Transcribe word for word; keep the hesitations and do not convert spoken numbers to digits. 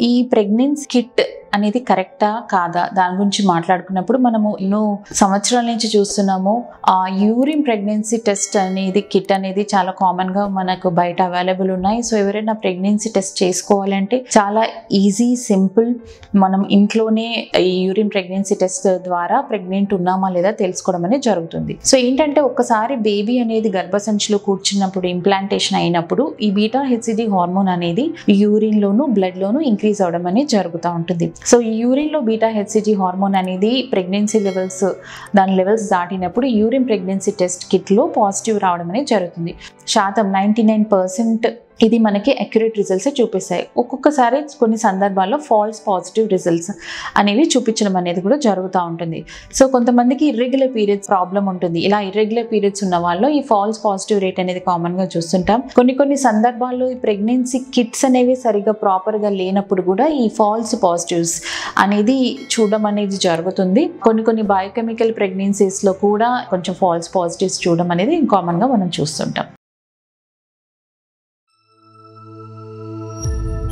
ఈ pregnancy kit అనేది కరెక్టా కాదా దాని గురించి మాట్లాడుకున్నప్పుడు మనము ఎన్నో సంవత్సరాల నుంచి చూస్తున్నాము. ఆ యూరిన్ ప్రెగ్నెన్సీ టెస్ట్ అనేది కిట్ అనేది చాలా కామన్ గా మనకు బయట అవైలబుల్ ఉన్నాయి. సో ఎవరైనా ప్రెగ్నెన్సీ టెస్ట్ చేసుకోవాలంటే చాలా ఈజీ, సింపుల్. మనం ఇంట్లోనే ఈ యూరిన్ ప్రెగ్నెన్సీ టెస్ట్ ద్వారా ప్రెగ్నెంట్ ఉన్నామా లేదా తెలుసుకోవడం అనేది జరుగుతుంది. సో ఏంటంటే ఒక్కసారి బేబీ అనేది గర్భసంచిలో కూర్చున్నప్పుడు, ఇంప్లాంటేషన్ అయినప్పుడు ఈ బీటా హెచ్సిడి హార్మోన్ అనేది యూరిన్ లోను బ్లడ్ లోను ఇంక్రీజ్ అవడం అనేది జరుగుతూ ఉంటుంది. సో ఈ యూరిన్ లో బీటా హెచ్సిజీ హార్మోన్ అనేది ప్రెగ్నెన్సీ లెవెల్స్ దాని లెవెల్స్ దాటినప్పుడు యూరిన్ ప్రెగ్నెన్సీ టెస్ట్ కిట్ లో పాజిటివ్ రావడం అనేది జరుగుతుంది. శాతం నైంటీ నైన్ పర్సెంట్ ఇది మనకి అక్యురేట్ రిజల్ట్స్ చూపిస్తాయి. ఒక్కొక్కసారి కొన్ని సందర్భాల్లో ఫాల్స్ పాజిటివ్ రిజల్ట్స్ అనేవి చూపించడం అనేది కూడా జరుగుతూ ఉంటుంది. సో కొంతమందికి ఇర్రెగ్యులర్ పీరియడ్స్ ప్రాబ్లం ఉంటుంది. ఇలా ఇర్రెగ్యులర్ పీరియడ్స్ ఉన్న వాళ్ళు ఈ ఫాల్స్ పాజిటివ్ రేట్ అనేది కామన్గా చూస్తుంటాం. కొన్ని కొన్ని సందర్భాల్లో ఈ ప్రెగ్నెన్సీ కిట్స్ అనేవి సరిగ్గా ప్రాపర్గా లేనప్పుడు కూడా ఈ ఫాల్స్ పాజిటివ్స్ అనేది చూడడం అనేది జరుగుతుంది. కొన్ని కొన్ని బయోకెమికల్ ప్రెగ్నెన్సీస్లో కూడా కొంచెం ఫాల్స్ పాజిటివ్స్ చూడడం అనేది కామన్గా మనం చూస్తుంటాం.